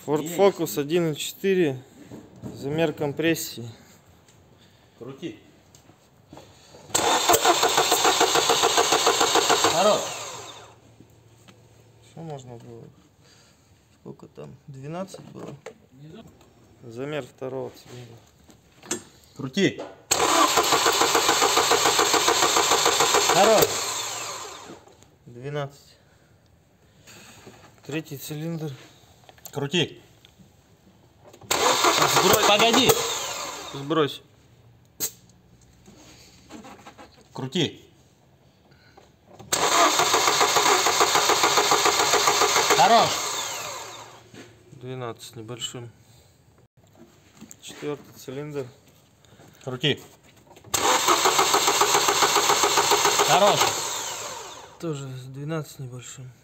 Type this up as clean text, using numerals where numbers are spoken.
Ford Focus 1.4. Замер компрессии. Крути. Хорош. Что можно было? Сколько там? 12 было? Замер второго цилиндра. Крути. Хорош. 12. Третий цилиндр. Крути. Сбрось. Погоди. Сбрось. Крути. Хорош. 12 небольшим. Четвертый цилиндр. Крути. Хорош. Тоже с 12 небольшим.